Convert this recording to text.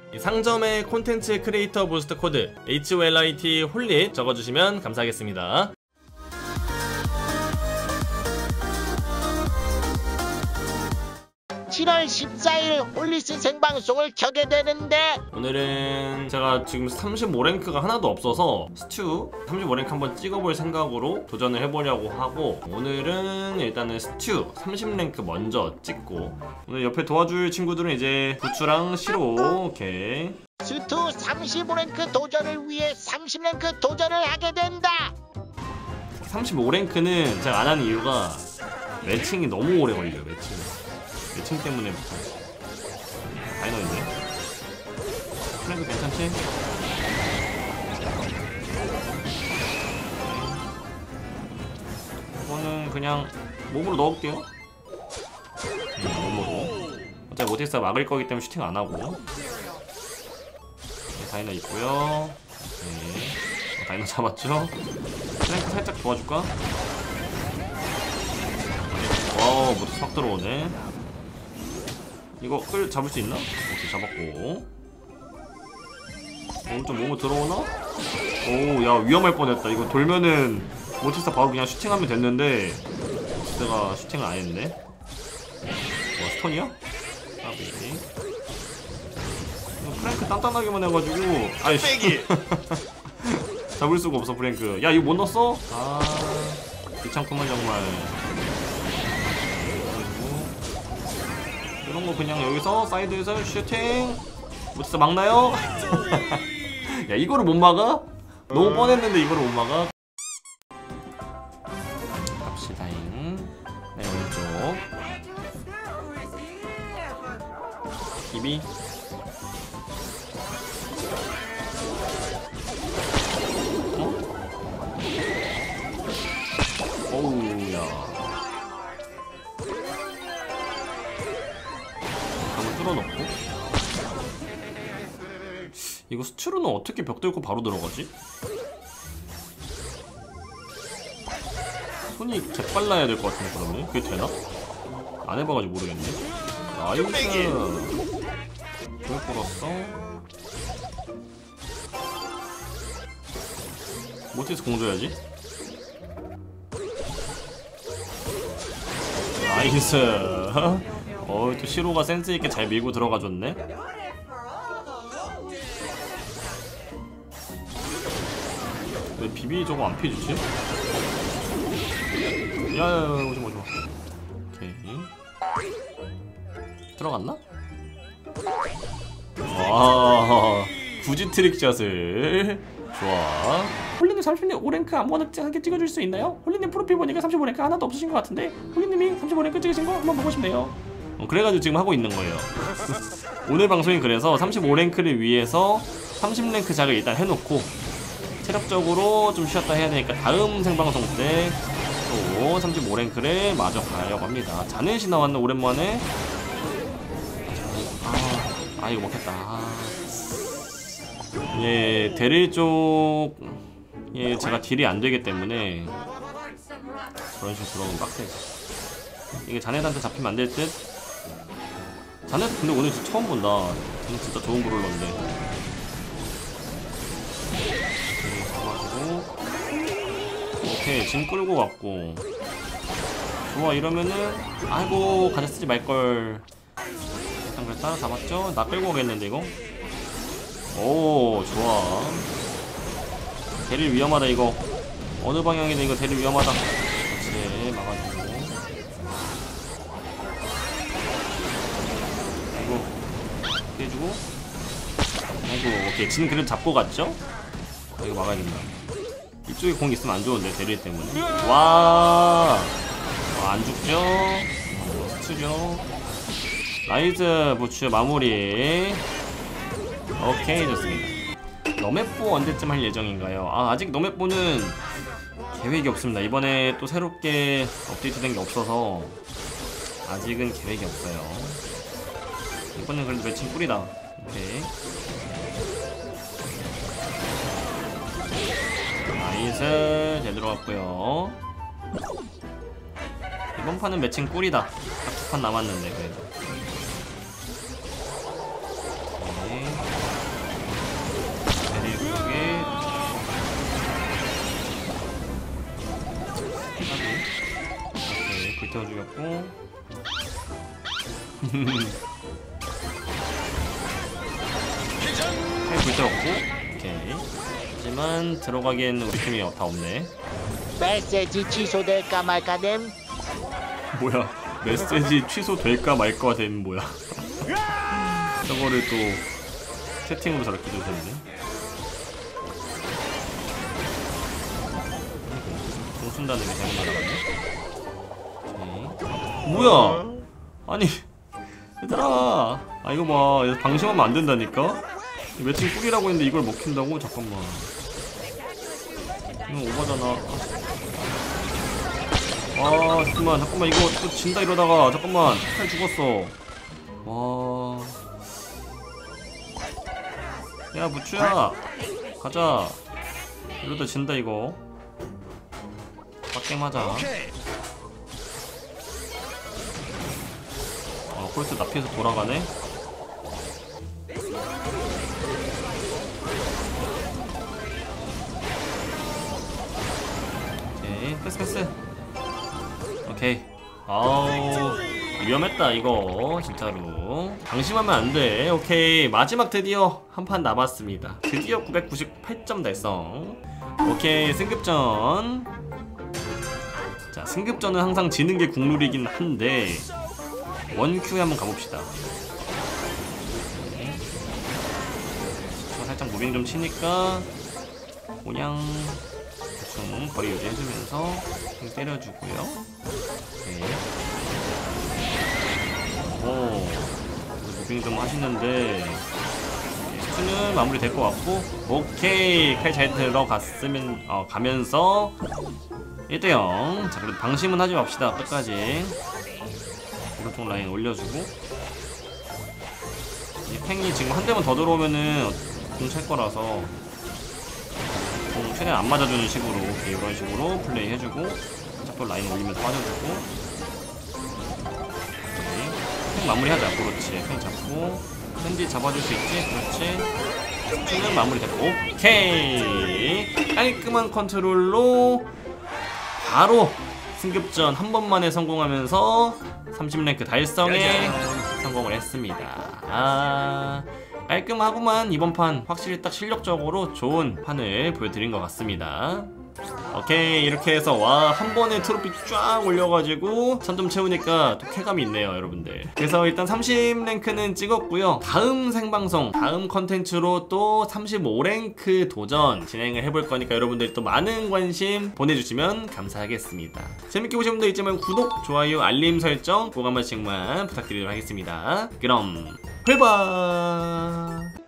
상점에 콘텐츠 크리에이터 부스트 코드 HOLIT 홀릿 적어주시면 감사하겠습니다. 7월 14일 홀릿 생방송을 켜게 되는데 오늘은 제가 지금 35랭크가 하나도 없어서 스튜 35랭크 한번 찍어볼 생각으로 도전을 해보려고 하고, 오늘은 일단은 스튜 30랭크 먼저 찍고, 오늘 옆에 도와줄 친구들은 이제 부추랑 시로. 오케이. 스튜 35랭크 도전을 위해 30랭크 도전을 하게 된다. 35랭크는 제가 안 하는 이유가 매칭이 너무 오래 걸려요. 매칭 때문에부터. 다이너인데 플랭크 괜찮지? 이거는 그냥 몸으로 넣을게요. 몸으로. 어차피 모티스가 막을 거기 때문에 슈팅 안 하고. 다이너 있고요. 다이너 잡았죠? 플랭크 살짝 도와줄까? 와우, 모티스 확 들어오네. 이거 끌 잡을 수 있나? 오케이, 잡았고. 오른쪽 몸으로 들어오나? 오, 야, 위험할 뻔했다. 이거 돌면은 모티스타 바로 그냥 슈팅하면 됐는데 모티스타가 슈팅을 안 했네. 와, 스턴이야? 아비. 프랭크 단단하게만 해가지고 아이씨. 잡을 수가 없어 프랭크. 야, 이거 못 넣었어? 아, 귀찮구만 정말. 이런 거 그냥 여기서 사이드에서 슈팅. 모티스타 막나요? 야, 이거를 못 막아? 너무 뻔했는데 이거를 못 막아? 갑시다잉. 네, 오른쪽 기비. 어우야. 한번 뚫어놓고. 이거 스튜르는 어떻게 벽 뚫고 바로 들어가지? 손이 재빨라야 될 것 같은데 그러면? 그게 되나? 안 해봐가지고 모르겠네. 나이스. 왜 끌었어? 모티스 공 줘야지. 나이스. 또 시로가 센스있게 잘 밀고 들어가줬네. 왜 비비 저거 안 피해주지? 야야야, 오지마. 오케이. 들어갔나? 와, 굳이 트릭샷을. 좋아. 홀리님 35랭크 아무거나 하게 찍어줄 수 있나요? 홀리님 프로필 보니까 35랭크 하나도 없으신 것 같은데 홀리님이 35랭크 찍으신 거 한번 보고 싶네요. 그래가지고 지금 하고 있는 거예요. 오늘 방송이 그래서 35랭크를 위해서 30랭크 작을 일단 해놓고 체력적으로 좀 쉬었다 해야 되니까 다음 생방송 때 또 35랭크를 마저 가려고 합니다. 자넷이 나왔네 오랜만에. 이거 먹겠다. 예, 데릴 쪽 제가 딜이 안 되기 때문에 그런 식으로 들어오면 빡세지. 이게 자넷한테 잡히면 안 될 듯. 자넷 근데 오늘 진짜 처음 본다. 진짜 좋은 브롤러인데. 잡아주고. 오케이, 짐 끌고 갔고. 좋아. 이러면은 아이고, 가자 쓰지 말걸. 일단 그랬다. 잡았죠? 나 끌고 오겠는데 이거? 오, 좋아. 대릴 위험하다 이거. 어느 방향이든 이거 대릴 위험하다. 그렇지, 막아주고. 아이고, 피해주고. 아이고, 오케이. 지금 그래도 잡고 갔죠? 이거 막아야 된다. 이쪽에 공 있으면 안 좋은데, 대릴 때문에. 와, 안 죽죠? 스튜죠? 나이스, 부츠 마무리. 오케이, 좋습니다. 너맵4 언제쯤 할 예정인가요? 아직 너맵4는 계획이 없습니다. 이번에 또 새롭게 업데이트된 게 없어서 아직은 계획이 없어요. 이번엔 그래도 매칭 꿀이다. 오케이. 나이스, 잘 들어갔고요. 이번 판은 매칭 꿀이다. 딱 2판 남았는데 그래도. 오케이. 태워 죽였고. 팔 불태웠고. 오케이. 하지만 들어가기엔 우리 팀이 다 없네. 메시지 취소될까 말까됨. 뭐야? 메시지 취소될까 말까 된 뭐야? 저거를 또 채팅으로 저렇게 주셨네. 공 쏜다는 게 잘못 날아갔네. 뭐야? 아니 얘들아, 아 이거 봐, 얘 방심하면 안 된다니까. 매칭 꿀이라고 했는데 이걸 먹힌다고? 잠깐만. 이거 오바잖아. 아 잠깐만 이거 또 진다 이러다가. 잠깐만 팔 죽었어. 와. 야 부추야 가자. 이러다 진다 이거. 빡겜 하자. 아 콜트 납피해서 돌아가네. 오케이 패스. 오케이. 아우 위험했다 이거 진짜로. 방심하면 안돼. 오케이 마지막 드디어 한 판 남았습니다. 드디어 998점 달성. 오케이 승급전. 자 승급전은 항상 지는 게 국룰이긴 한데 원큐에 한번 가봅시다. 살짝 무빙 좀 치니까 그냥 대충 거리 유지해주면서 좀 때려주고요. 오케이. 오 무빙 좀 하시는데 스tun은 마무리 될 것 같고. 오케이 칼 잘 들어갔으면 가면서 1대0. 자 그래도 방심은 하지 맙시다. 끝까지 오른쪽 라인 올려주고. 이 팽이 지금 한 대만 더 들어오면은 공 찰 거라서 공 최대한 안 맞아주는 식으로. 오케이 이런 식으로 플레이 해주고 살짝 또 라인 올리면서 빠져주고. 오케이 팽 마무리하자. 그렇지 팽 잡고 샌디 잡아줄 수 있지. 그렇지. 스tun은 마무리 됐고. 오케이 깔끔한 컨트롤로 바로 승급전 한 번만에 성공하면서 30랭크 달성에 성공을 했습니다. 아 깔끔하구만. 이번 판 확실히 딱 실력적으로 좋은 판을 보여드린 것 같습니다. 오케이 이렇게 해서 와 한 번에 트로피 쫙 올려가지고 1000점 채우니까 또 쾌감이 있네요 여러분들. 그래서 일단 30랭크는 찍었고요. 다음 생방송 다음 컨텐츠로 또 35랭크 도전 진행을 해볼 거니까 여러분들 또 많은 관심 보내주시면 감사하겠습니다. 재밌게 보신 분들 있지만 구독, 좋아요, 알림 설정 꼭 한 번씩만 부탁드리도록 하겠습니다. 그럼 회바.